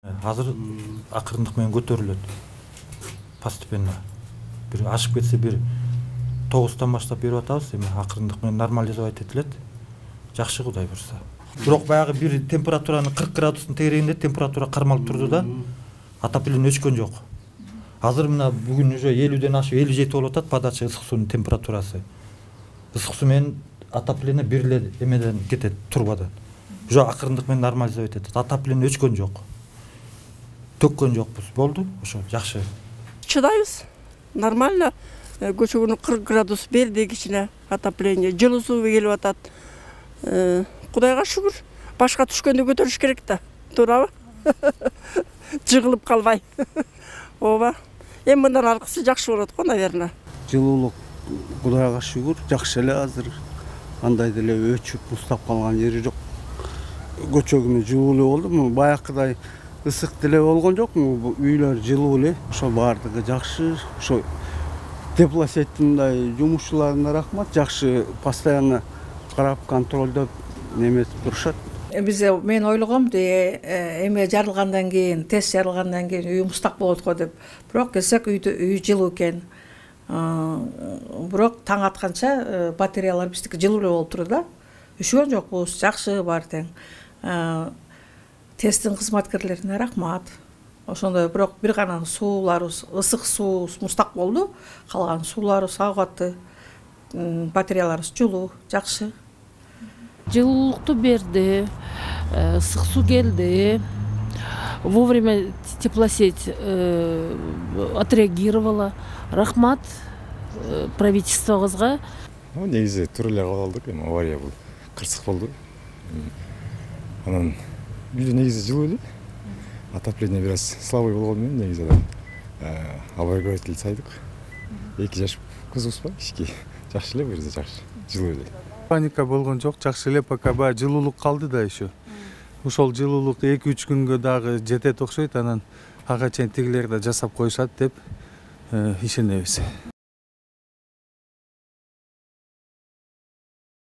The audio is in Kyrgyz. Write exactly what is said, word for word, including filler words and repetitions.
Азыр акырындык менен көтөрүлөт. Постепенно. Бир ашып кетсе бир тогуздан баштап берип атабыз, эми акырындык менен нормализовать этилет. Жакшы Кудай бурса. Бирок баягы бир температураны кырк градустун тегерегинде температура кармалып турду да, отопление өчкөн жок. Азыр мына бүгүн уже элүүдөн ашып элүү жети болуп атат подача ысык суунун температурасы. Ысык суу менен отопление бир эле эмеден кетет, турбадан. Уже акырындык менен нормализовать этет. Отопление өчкөн жок. Төккөн жокпуз. Болду, ошо жакшы. Чыдайбыз. Нормально. Көчөгүнү кырк градус берди кичине отопление. Жылуу суу келип атат. Кудайга шүгүр. Башка түшкөндө көтөрүш керек да. Туурабы? Жыгылып калбай. Ооба. Эми мындан аркысы жакшы болот го, наверное. Жылуулук Кудайга шүгүр, жакшы эле азыр. Андай деле өчүп, мустап калган жери жок. Көчөгүнү жылуу болду, баякыдай ысык деле болгон жокму? Үйлөр жылуу эле. Ошо бардыгы жакшы. Ошо теплосеттин мындай жумушчуларына рахмат. Жакшы постоянно карап, контролдоп неметип турушат. Биз мен ойлогом эме жарылгандан кийин, тест жарылгандан кийин үй мустак болот го деп. Бирок келсек үй жылуу экен. Бирок таң атканча батареялар биздики жылуу эле болуп турду да. Үшүгөн жокпуз, жакшы бар тең. Тесттин кызматкерлерине рахмат. Ошондой бирок бир гана сууларыбыз, ысык суу мустак болду. Калган сууларыбыз агаты, батареяларыбыз жылуу, жакшы. Жылуулукту берди, ысык суу келди. Вовремя теплосеть отреагировала. Рахмат правительствобузга. Ну, негизи тура эле калдык, эми авария бул. Кырсык болду. Анан үйдө негизи жылуу эле. Отопление бир аз слабый болгону менен негизи обогреватель сайдык. Эки жаш кызыбыз бар, кички. Жакшы эле, бир жакшы. Жылуу эле. Паника болгон жок, жакшы эле, пока баягы жылуулук калды да еще. Ошол жылуулук эки үч күнгө дагы жетет окшойт, анан ага чейин тигилер да жасап коюшат деп ишенебиз.